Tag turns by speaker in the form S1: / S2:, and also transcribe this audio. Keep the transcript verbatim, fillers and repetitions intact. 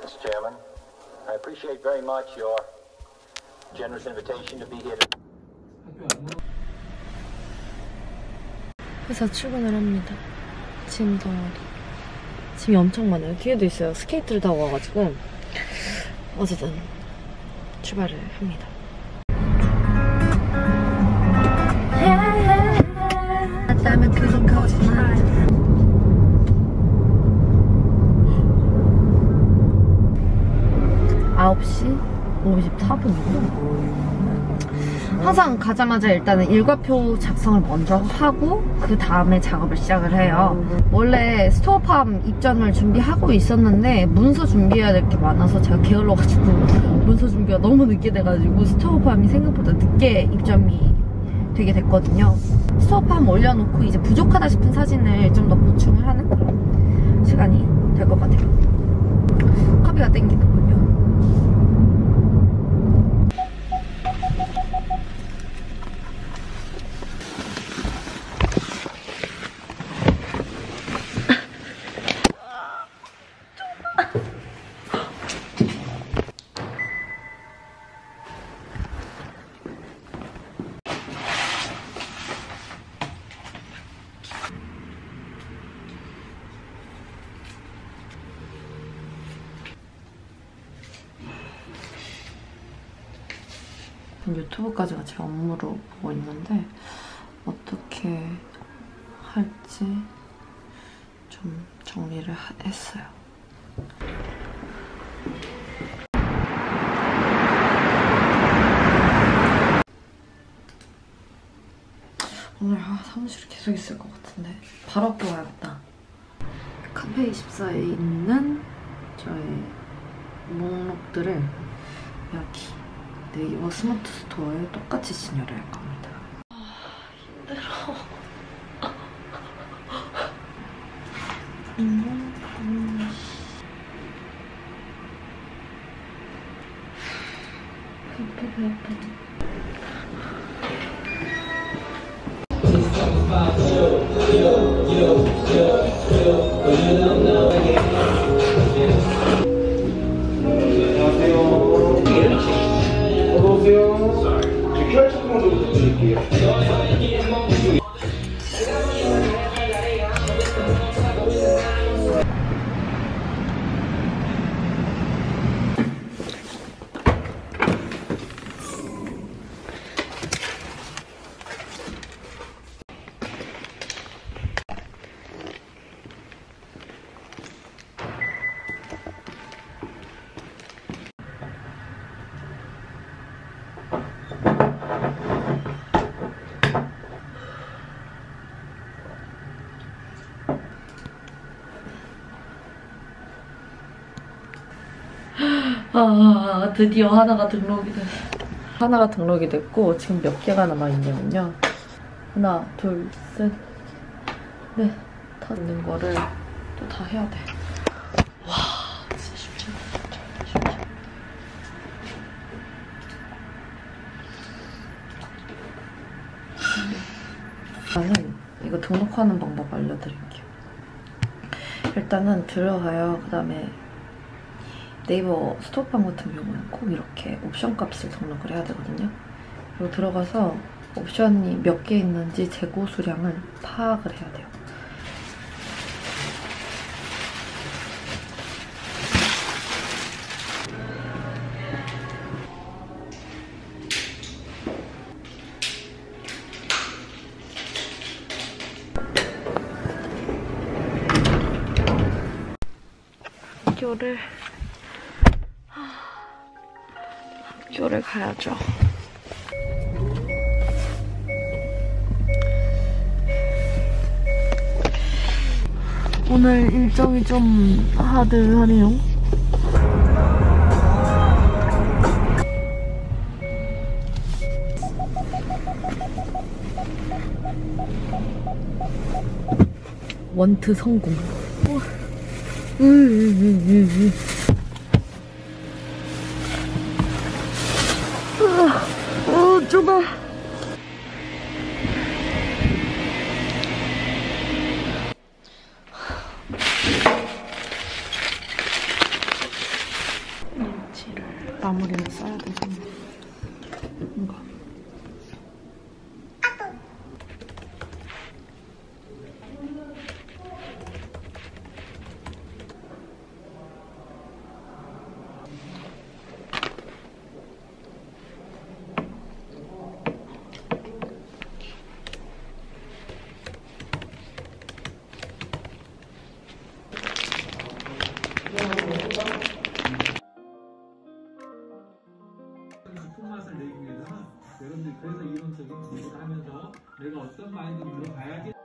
S1: Mister Chairman. I appreciate very much your generous invitation to be here.
S2: 회사 출근을 합니다. 짐 덩어리. 짐이 엄청 많아요. 뒤에도 있어요. 스케이트를 타고 와가지고 어쨌든 출발을 합니다. 나는 그런 거짓말. 아홉 시 오십사 분이고 항상 가자마자 일단은 일과표 작성을 먼저 하고 그 다음에 작업을 시작을 해요. 원래 스토어팜 입점을 준비하고 있었는데 문서 준비해야 될 게 많아서 제가 게을러가지고 문서 준비가 너무 늦게 돼가지고 스토어팜이 생각보다 늦게 입점이 되게 됐거든요. 스토어팜 올려놓고 이제 부족하다 싶은 사진을 좀 더 보충을 하는 그런 시간이 될 것 같아요. 커피가 땡기는군요. 유튜브까지가 제 업무로 보고 있는데 어떻게 할지 좀 정리를 하, 했어요. 오늘 아, 사무실에 계속 있을 것 같은데 바로 학교 가야겠다. 카페 이십사에 있는 저의 목록들을 여기 네이버 스마트 스토어에 똑같이 진열을 할 겁니다. 아, 힘들어. 음, 음. 배 아파, 배 아파. 아, 드디어 하나가 등록이 됐어. 하나가 등록이 됐고 지금 몇 개가 남아있냐면요. 하나, 둘, 셋, 넷, 다 있는 거를 또 다 해야 돼. 와, 진짜 쉽지 않아. 쉽지 않아. 저는 이거 등록하는 방법 알려드릴게요. 일단은 들어가요. 그 다음에 네이버 스토어팜 같은 경우는 꼭 이렇게 옵션 값을 등록을 해야 되거든요. 그리고 들어가서 옵션이 몇 개 있는지 재고 수량을 파악을 해야 돼요. 학교를 학교를 가야죠. 오늘 일정이 좀 하드하네요. 원트 성공. 으으으으으. 어, 좁아. 마무리를 써야 되잖아. 이거.
S3: 맛을 내기 위해서는 여러분들이 그래서 이론적인 공부를 하면서 내가 어떤 마인드로 들어가야지